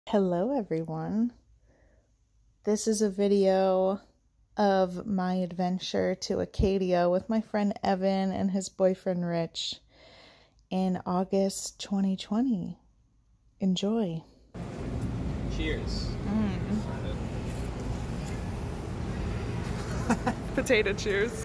Hello everyone. This is a video of my adventure to Acadia with my friend Evan and his boyfriend Rich in August 2020. Enjoy. Cheers. Potato cheers.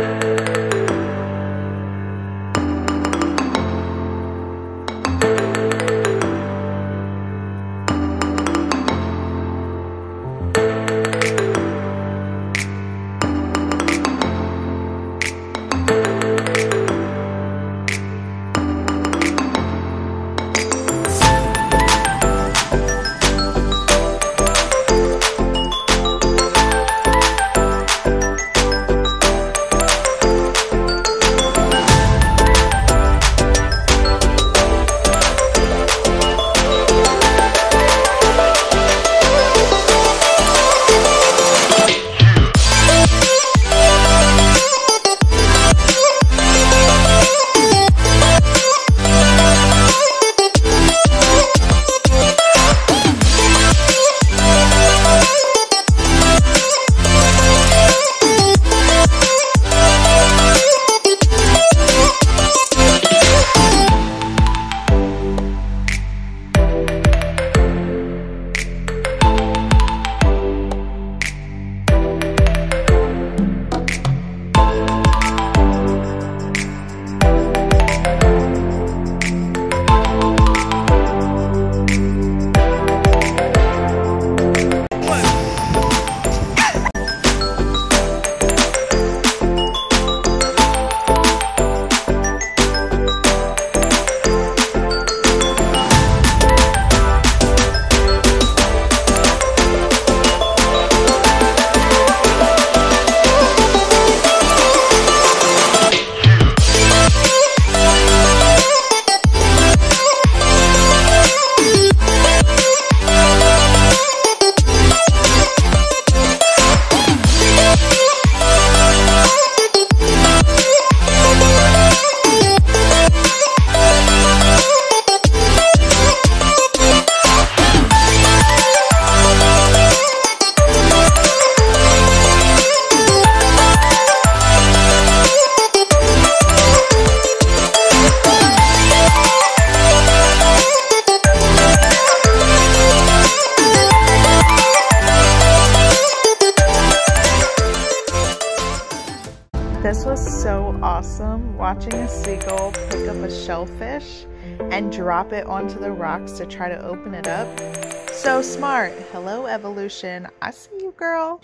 This was so awesome, watching a seagull pick up a shellfish and drop it onto the rocks to try to open it up. So smart. Hello, evolution. I see you, girl.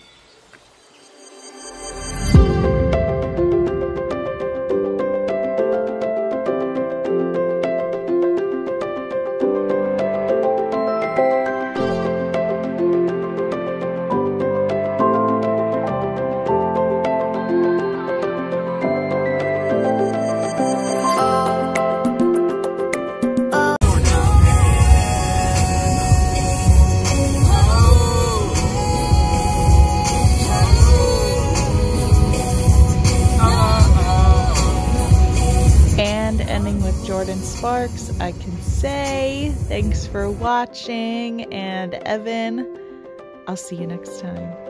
Jordan Sparks, I can say thanks for watching, and Evan, I'll see you next time.